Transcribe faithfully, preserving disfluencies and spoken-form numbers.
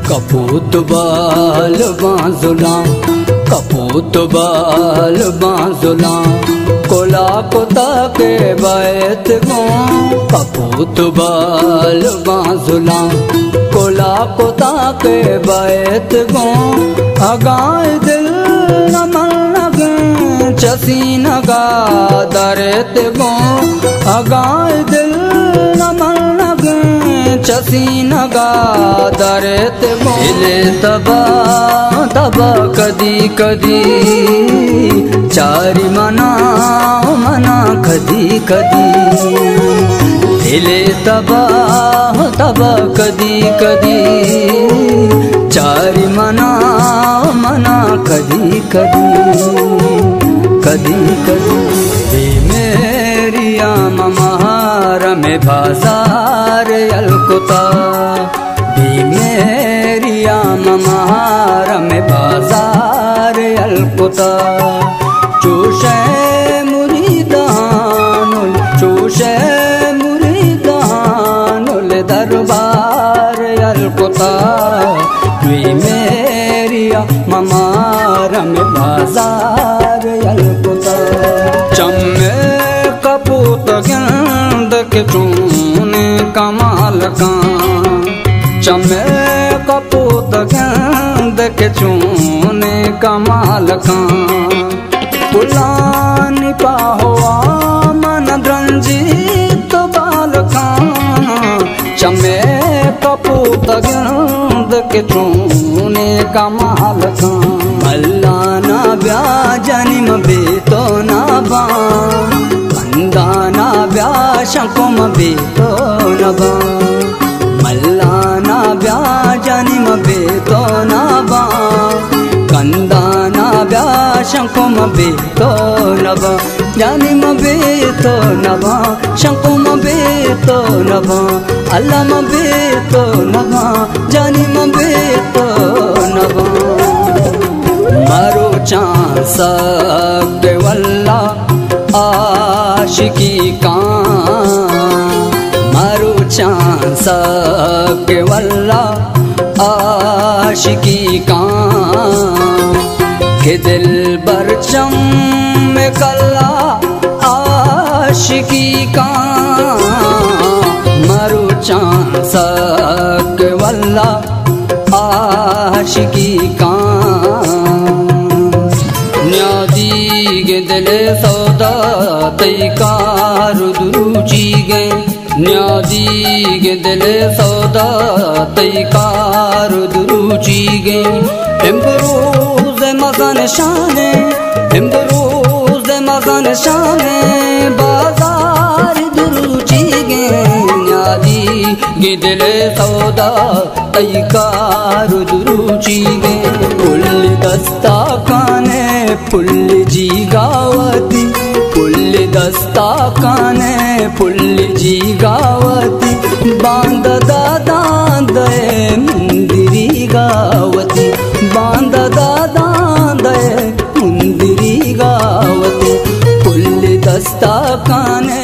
कपूत बाल बांजुला कपूत बाल बांजुला कोला कोता के बैत गो कपूत बाल बांजुला कोला कोता के बैत गो अगाए दिल नमन लगे चसीन गा दरेत गो अगाए दिल नमन लगे चसीन गा दरेत गो ले तबा तबा कदी कदी चारी मना मना कदी कदी दिले तबा तबा कदी कदी चारी मना मना कदी कदी कदी कदी मेरी आम महार में बाजार अलकुता भी मेरी आम महार में बाजार अलकुता चूशे मुरीदानुल चूशे मुरीदानुल दरबार अलकुता भी मेरी ममार में बाजार अलकुता चम्मे कपूत गंद के चूने कमाल का चम्मे कपूत गंद के चूने कमाल का पुलानी पाहुआ मन रंजीत बाल का चम्मे कपूत गंद के चूने कमाल का मल्लाना ब्या जनिम बेतो ना बा कंदाना ब्या शकुम बेतो ना बा मल्लाना ब्या जनिम बेतो ना बा कंदाना ब्या शकुम बेतो ना बा जनिम बेतो ना बा शकुम बेतो ना बा अल्लाम बेतो ना बा जनिम बेतो ना बा मारो चांस के वल्ला आशिकी का मारो चांस के वल्ला आशिकी का के दिल बरचम में कल्ला आशिकी का मारो चांस के वल्ला आशिकी का न्यादी गे दिले सौदा तई कार दुरुची गे न्यादी गे दिले सौदा तई कार दुरुची गे इम्बरूज मगन शाने इम्बरूज मगन शाने बाजार दुरुची गे न्यादी गे दिले सौदा तई कार दुरुची गे पुल दस्ता काने पुल जी गावती पुल दस्ता काने पुल जी गावती बांध दादा दे मुंदिरी गावती बांध दादा दे मुंदिरी गावती पुल दस्ता काने